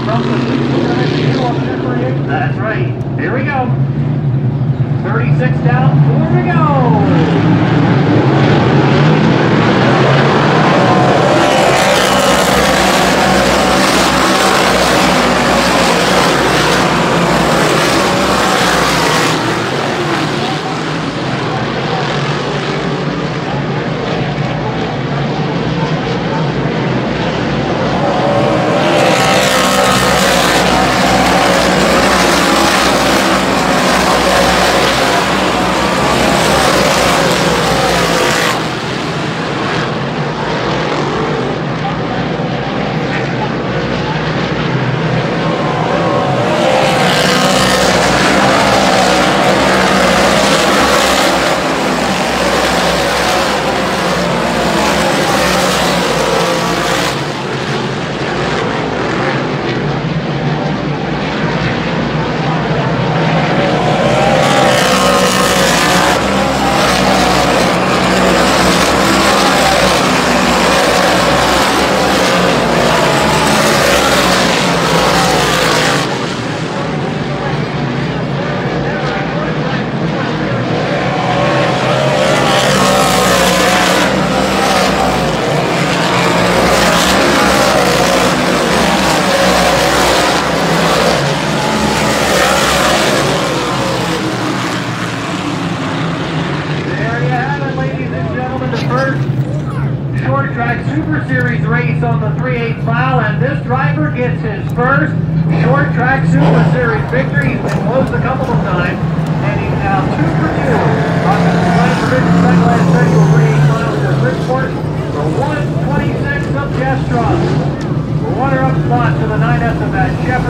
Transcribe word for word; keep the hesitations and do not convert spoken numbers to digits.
That's right. Here we go. thirty-six down. Here we go. Short track Super Series race on the three eighths mile, and this driver gets his first short track Super Series victory. He's been close a couple of times, and he's now two for two on the Sunglass Central three eighths miles at Bridgeport for one twenty-six of Jess Truss. The runner-up spot to the nine S of that Shepherd.